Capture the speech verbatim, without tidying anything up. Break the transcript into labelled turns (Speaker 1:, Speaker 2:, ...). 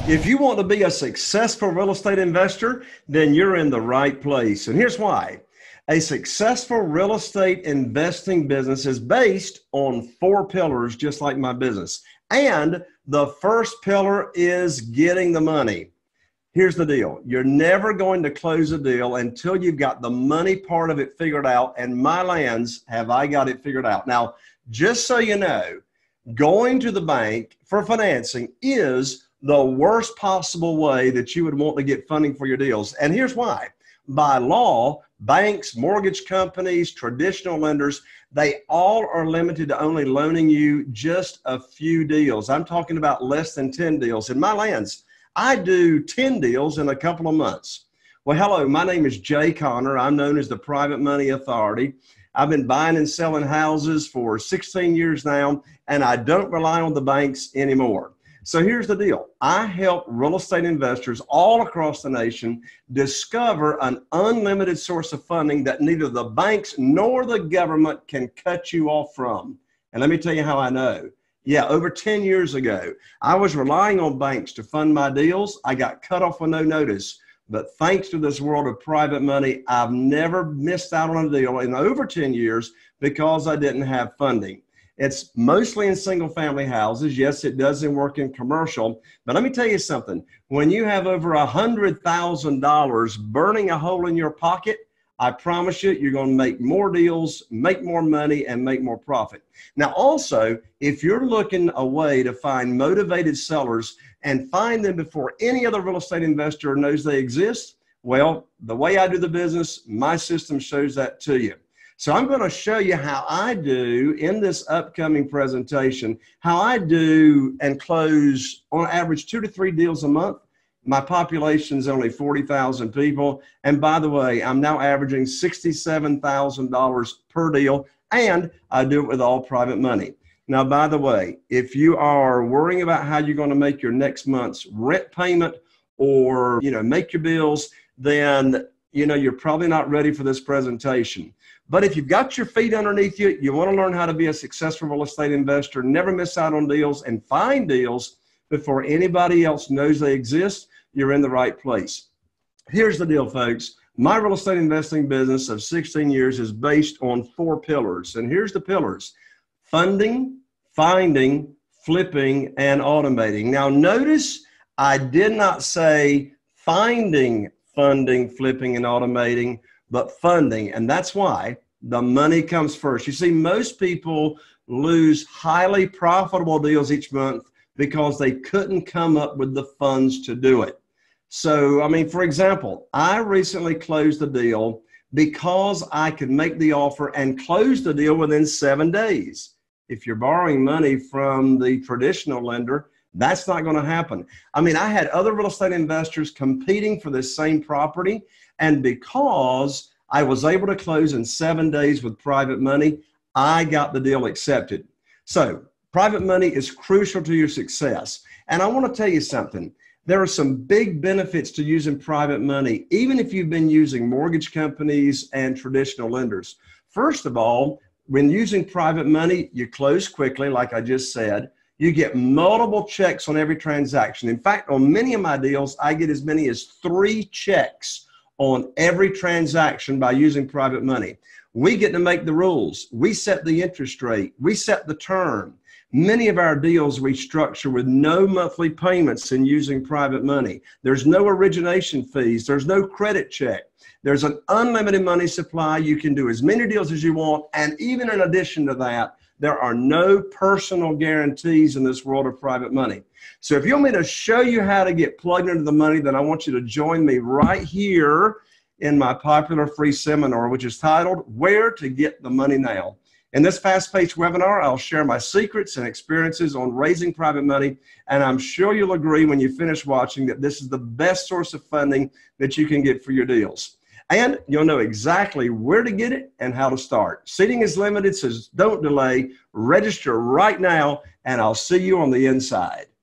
Speaker 1: If you want to be a successful real estate investor, then you're in the right place. And here's why. A successful real estate investing business is based on four pillars, just like my business. And the first pillar is getting the money. Here's the deal. You're never going to close a deal until you've got the money part of it figured out. And my lands, have I got it figured out? Now, just so you know, going to the bank for financing is the worst possible way that you would want to get funding for your deals. And here's why. By law, banks, mortgage companies, traditional lenders, they all are limited to only loaning you just a few deals. I'm talking about less than ten deals. In my lands, I do ten deals in a couple of months. Well, hello, my name is Jay Connor. I'm known as the Private Money Authority. I've been buying and selling houses for sixteen years now, and I don't rely on the banks anymore. So here's the deal. I help real estate investors all across the nation discover an unlimited source of funding that neither the banks nor the government can cut you off from. And let me tell you how I know. Yeah, over ten years ago, I was relying on banks to fund my deals. I got cut off with no notice. But thanks to this world of private money, I've never missed out on a deal in over ten years because I didn't have funding. It's mostly in single family houses. Yes, it doesn't work in commercial. But let me tell you something. When you have over one hundred thousand dollars burning a hole in your pocket, I promise you, you're going to make more deals, make more money, and make more profit. Now, also, if you're looking a way to find motivated sellers and find them before any other real estate investor knows they exist, well, the way I do the business, my system shows that to you. So I'm going to show you how I do in this upcoming presentation, how I do and close on average two to three deals a month. My population is only forty thousand people. And by the way, I'm now averaging sixty-seven thousand dollars per deal, and I do it with all private money. Now, by the way, if you are worrying about how you're going to make your next month's rent payment or, you know, make your bills, then, you know, you're probably not ready for this presentation. But if you've got your feet underneath you, you want to learn how to be a successful real estate investor, never miss out on deals, and find deals before anybody else knows they exist, you're in the right place. Here's the deal, folks. My real estate investing business of sixteen years is based on four pillars. And here's the pillars: funding, finding, flipping, and automating. Now, notice I did not say finding, funding, flipping, and automating, but funding. And that's why the money comes first. You see, most people lose highly profitable deals each month because they couldn't come up with the funds to do it. So, I mean, for example, I recently closed the deal because I could make the offer and close the deal within seven days. If you're borrowing money from the traditional lender, that's not going to happen. I mean, I had other real estate investors competing for this same property, and because I was able to close in seven days with private money, I got the deal accepted. So private money is crucial to your success. And I want to tell you something. There are some big benefits to using private money, even if you've been using mortgage companies and traditional lenders. First of all, when using private money, you close quickly, like I just said. You get multiple checks on every transaction. In fact, on many of my deals, I get as many as three checks on every transaction by using private money. We get to make the rules. We set the interest rate. We set the term. Many of our deals we structure with no monthly payments in using private money. There's no origination fees. There's no credit check. There's an unlimited money supply. You can do as many deals as you want. And even in addition to that, there are no personal guarantees in this world of private money. So if you want me to show you how to get plugged into the money, then I want you to join me right here in my popular free seminar, which is titled Where to Get the Money Now. In this fast-paced webinar, I'll share my secrets and experiences on raising private money, and I'm sure you'll agree when you finish watching that this is the best source of funding that you can get for your deals. And you'll know exactly where to get it and how to start. Seating is limited, so don't delay. Register right now, and I'll see you on the inside.